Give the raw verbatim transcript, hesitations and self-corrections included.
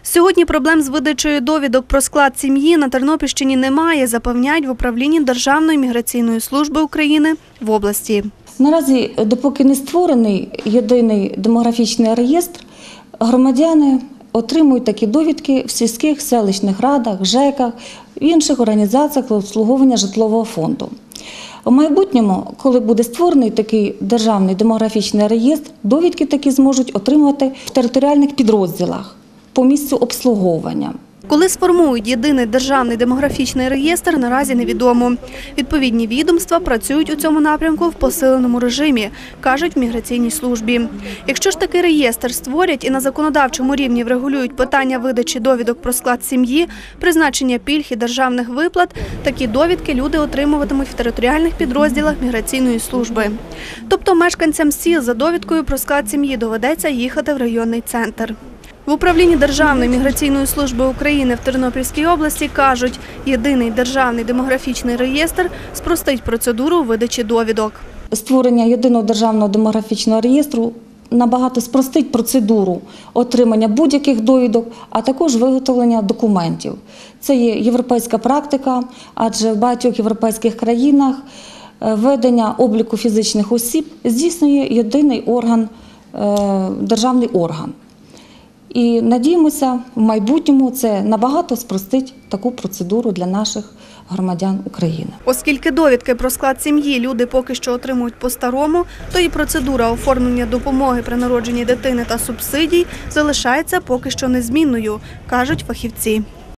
Сьогодні проблем з видачею довідок про склад сім'ї на Тернопільщині немає, запевняють в управлінні Державної міграційної служби України в області. Наразі, допоки не створений єдиний демографічний реєстр, громадяни отримують такі довідки в сільських, селищних радах, ЖЕКах, в інших організаціях обслуговування житлового фонду. У майбутньому, коли буде створений такий державний демографічний реєстр, довідки такі зможуть отримати в територіальних підрозділах по місцю обслуговування. Коли сформують єдиний державний демографічний реєстр, наразі невідомо. Відповідні відомства працюють у цьому напрямку в посиленому режимі, кажуть в міграційній службі. Якщо ж такий реєстр створять і на законодавчому рівні врегулюють питання видачі довідок про склад сім'ї, призначення пільг і державних виплат, такі довідки люди отримуватимуть в територіальних підрозділах міграційної служби. Тобто мешканцям сіл за довідкою про склад сім'ї доведеться їхати в районний центр. В управлінні Державної міграційної служби України в Тернопільській області кажуть, єдиний державний демографічний реєстр спростить процедуру видачі довідок. Створення єдиного державного демографічного реєстру набагато спростить процедуру отримання будь-яких довідок, а також виготовлення документів. Це є європейська практика, адже в багатьох європейських країнах ведення обліку фізичних осіб здійснює єдиний орган, державний орган. І надіємося, в майбутньому це набагато спростить таку процедуру для наших громадян України. Оскільки довідки про склад сім'ї люди поки що отримують по-старому, то і процедура оформлення допомоги при народженні дитини та субсидій залишається поки що незмінною, кажуть фахівці.